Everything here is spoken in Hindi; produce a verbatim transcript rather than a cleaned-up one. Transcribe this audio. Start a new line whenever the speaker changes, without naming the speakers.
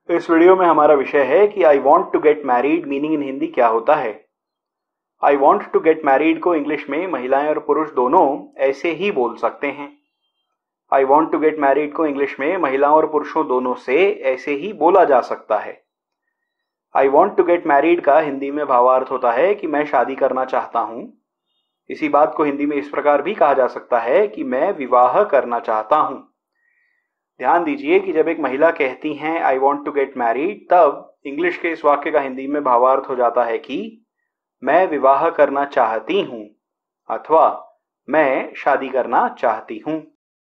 इस वीडियो में हमारा विषय है कि I want to get married meaning in Hindi क्या होता है। I want to get married को इंग्लिश में महिलाएं और पुरुष दोनों ऐसे ही बोल सकते हैं। I want to get married को इंग्लिश में महिलाओं और पुरुषों दोनों से ऐसे ही बोला जा सकता है। I want to get married का हिंदी में भावार्थ होता है कि मैं शादी करना चाहता हूं। इसी बात को हिंदी में इस प्रकार भी कहा जा सकता है कि मैं विवाह करना चाहता हूं। ध्यान दीजिए कि जब एक महिला कहती हैं I want to get married, तब इंग्लिश के इस वाक्य का हिंदी में भावार्थ हो जाता है कि मैं विवाह करना चाहती हूं अथवा मैं शादी करना चाहती हूं।